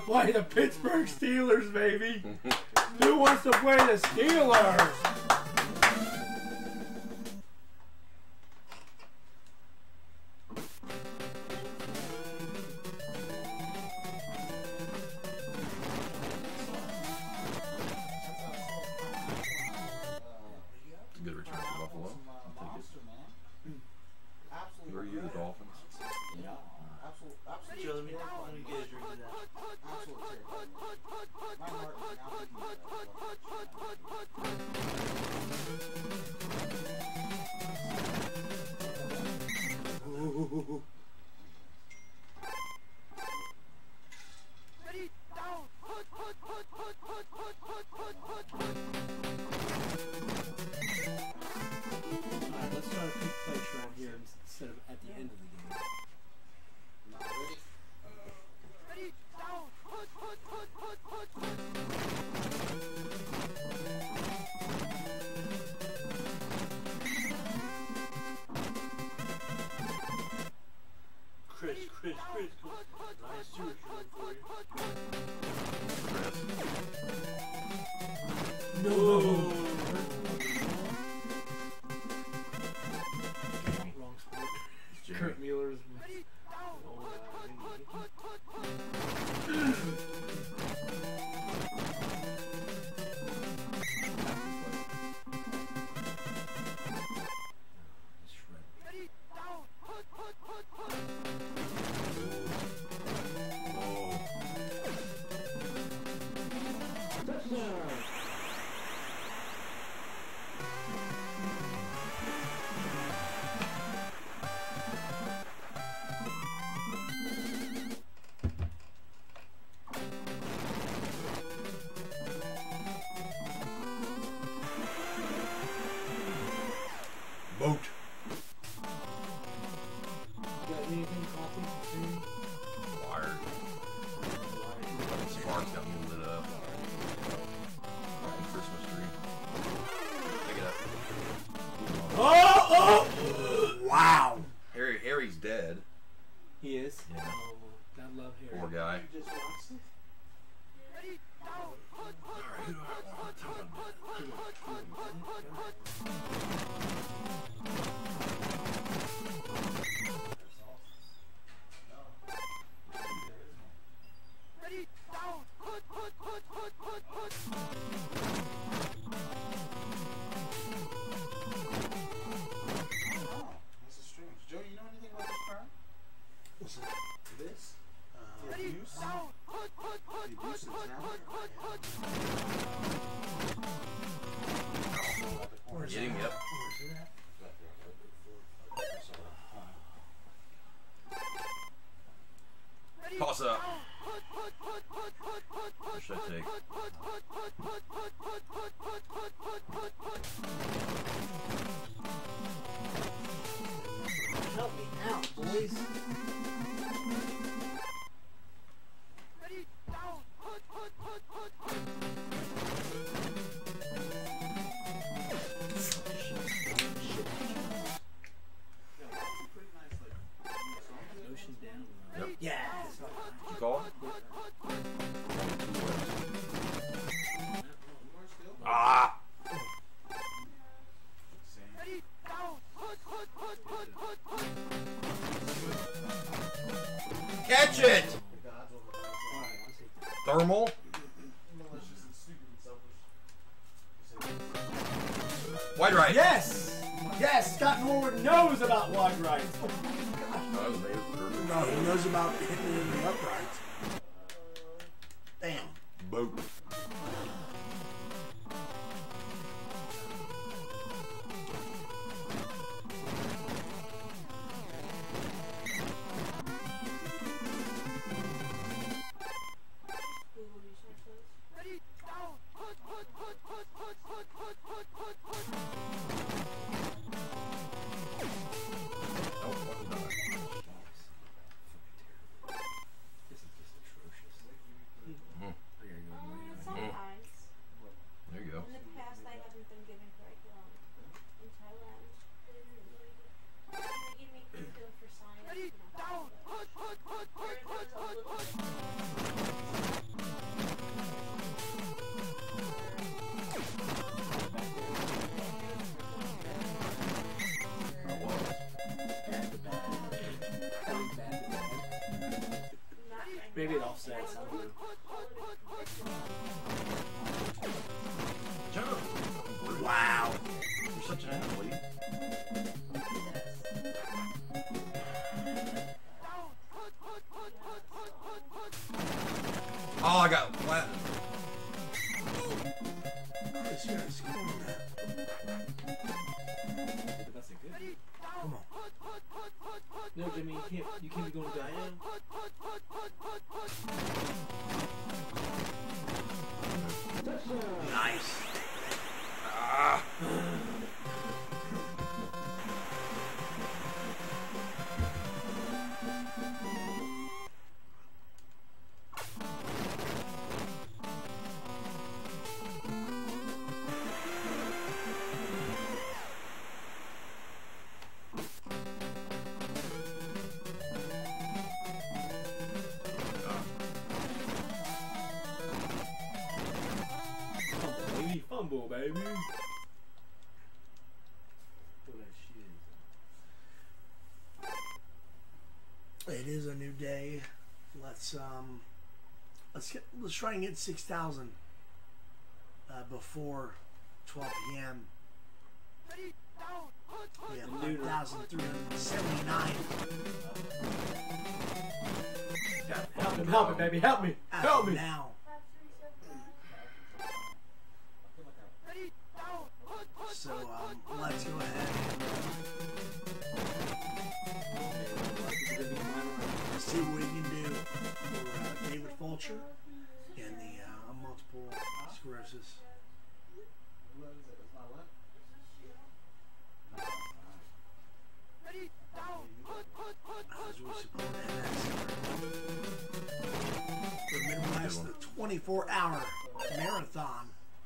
play the Pittsburgh Steelers, baby? Who wants to play the Steelers? Good return for Buffalo. Who are you, the Dolphins? Yeah. Absolutely. Joe, let me get a drink of that. Absolutely. My heart is now. Ready, down. Alright, let's try to pick place around here instead of at the end of the game. Ready, down. Chris. Nice Jewish one for you. No! Wrong sport. Kurt Mueller's. Boat. Got anything coffee? Wired. Sparks got me lit up. Christmas tree. Pick it up. Oh! Wow! Harry's dead. He is? Yeah. Oh, God love Harry. Poor guy. You just watched it? Ready, down. Alright, who do I want to talk about? Ready, down. Oh, this is strange. Joe, you know anything about this card? What's that? This? The Ready, abuse? down. The abuse examiner? Where's Getting that? me up. Where's it at? Ready, Toss up. down. What should I take? Help me out, boys. Ready, down. Ocean down. Yep. Yes. Did you call? Ah! Ready, down. Catch it! Thermal? Wide right. Yes! Yes! Scott Norwood knows about wide right. No, he knows about hitting it in the uprights. Damn. Boat. Ready, down. This is Oh, I got flat. Chris, you gotta score on that. That's a good. Come on. No, Jimmy, you can't be going to Diane. Nice. Ah. Fumble, baby. What that shit is. It is a new day. Let's try and get 6,000 before 12 p.m. We have 5,379. Help me, baby, help me, help me. Now. So let's go ahead and see what we can do for David Fulcher and the multiple sclerosis. As we support MS for Midwest, the 24-hour marathon.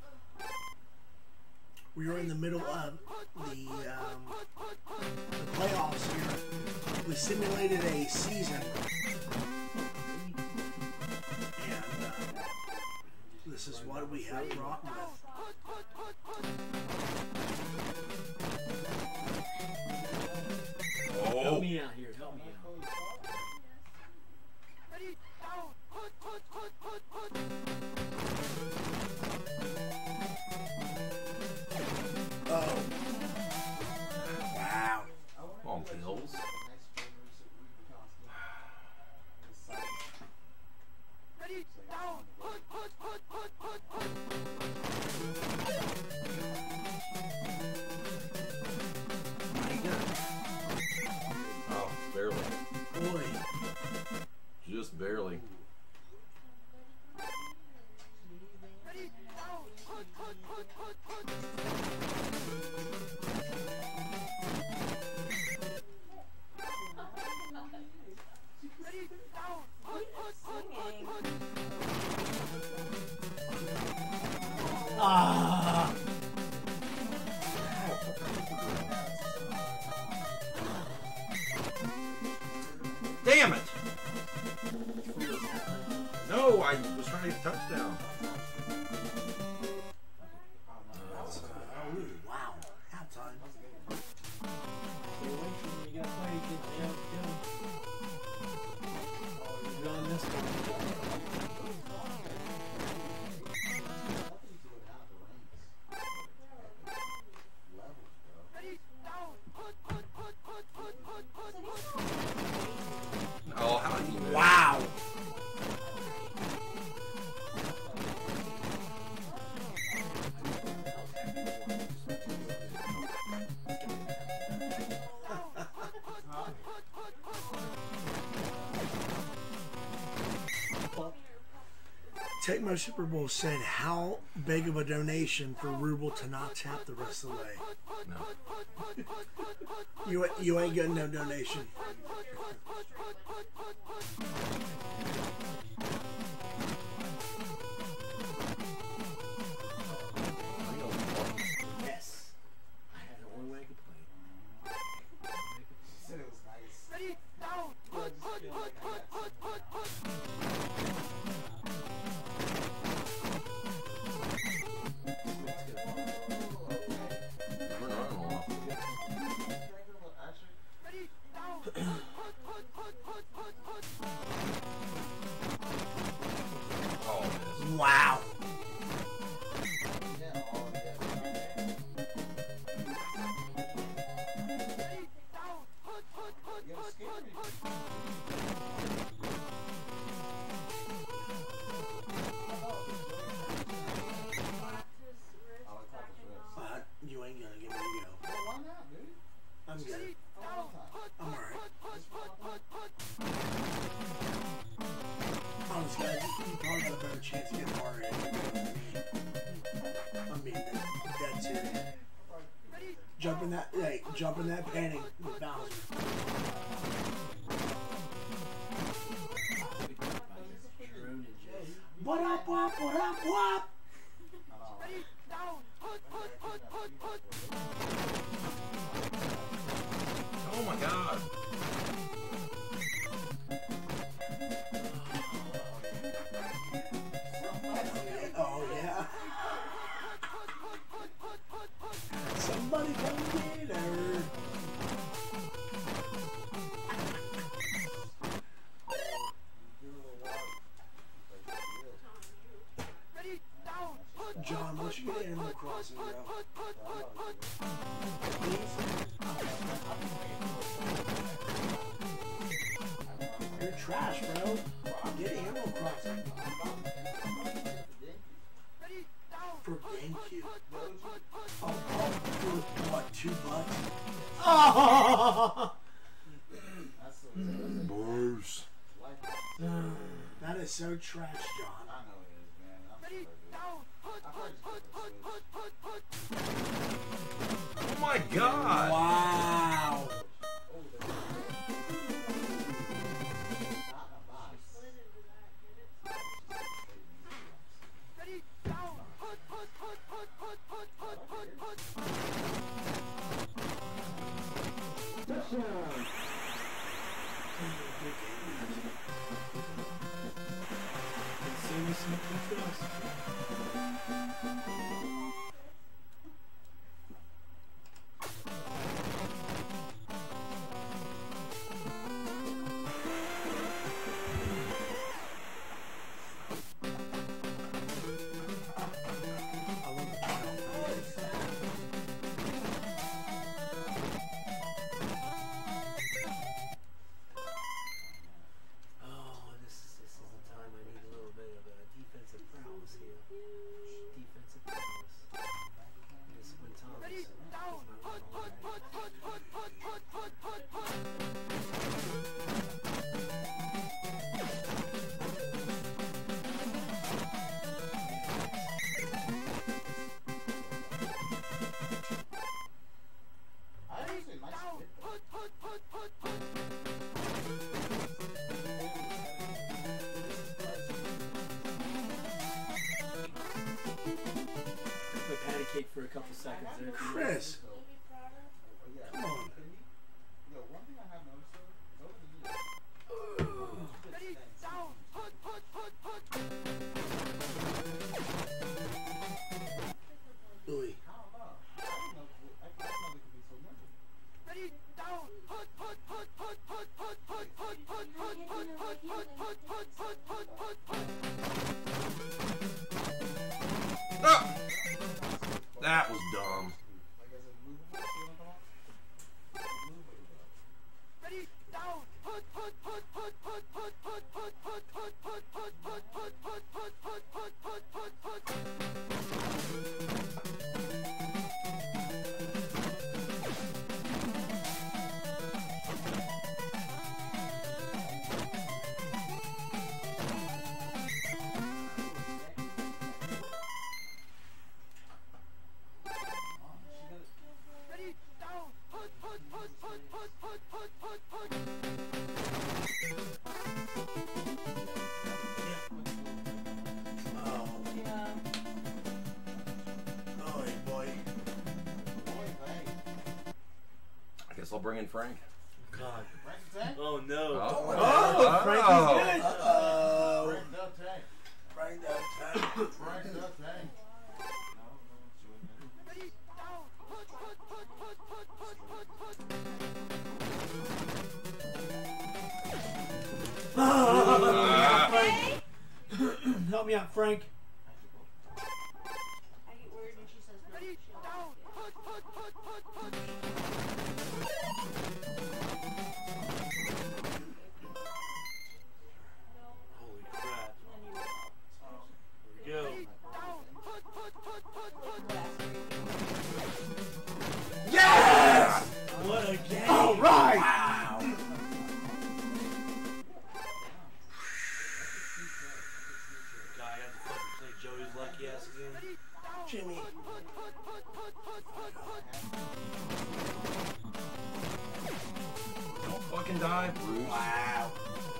We are in the middle of the playoffs here. We simulated a season, and this is what we have brought with. Help me out here, help me out. Oh. Wow. Come on, pills. Oh, barely. Boy. Just barely. Ah. Damn it! No, I was trying to get a touchdown. Oh, wow. Halftime. Oh, how did you move? Wow. Tecmo Super Bowl said, how big of a donation for Ruble to not tap the rest of the way? No. You ain't getting no donation. Yes. I had the only way I could play. Said it was nice. We're not on off. Oh, man. Wow. It's getting hard. I mean, that's it. Jump in that, hey, jump in that painting with Bowser. What up, what up, what? Ready, down. Oh my god. Oh yeah. Somebody come get her. Ready, down. John, once you get Animal Crossing, bro. You're trash, bro. Get Animal Crossing. Ready, down. For GameCube. Oh, for what, $2? Oh! Bruce. That is so trash, John. I know it is, man. I'm Ready, down. Oh my god. Wow. Ready, down. Oh, this is the time I need a little bit of defensive prowess here. Defensive prowess. This is when Thomas Ready, is down. not I actually like it. put patty cake for a couple seconds there. Chris, Yeah. come on. Yo, one thing I have noticed though, over the years, Ready, down. Louis. I don't know. I didn't know they could be so nimble. Ready, down. Ah! That was dumb. Like as a movement, you know what I'm talking about? Ready, down. Ready, down. Oh, oh, hey, boy. I guess I'll bring in Frank. God. Frank the Tank? Oh no. Oh, Frankie's good. Uh-oh. Frank the Tank. Frank that time. Frank the Tank. Ready, Help me out, Frank. I get worried when she says no. ready, down. Holy crap. Here we go. Ready, down. Yes! What a game. All right. Wow. God, I got the fucking Like Joey's lucky ass again. Jimmy. Don't fucking die, Bruce. Wow.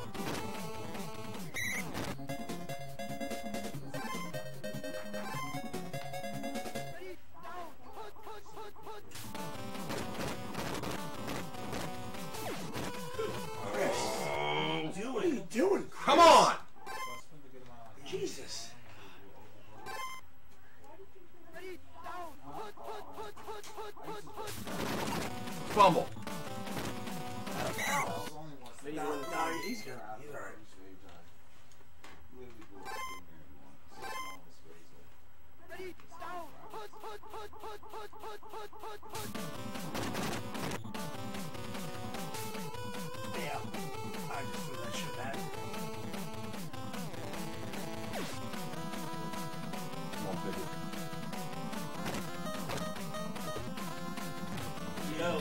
What are you doing? Come on! Jesus. Fumble. No, he's good. He's alright. Yeah. I just threw that shit back. Come on, pick it. Yo.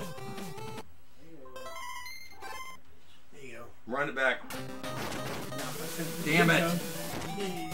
There you go. Run it back. Damn it. Yeah.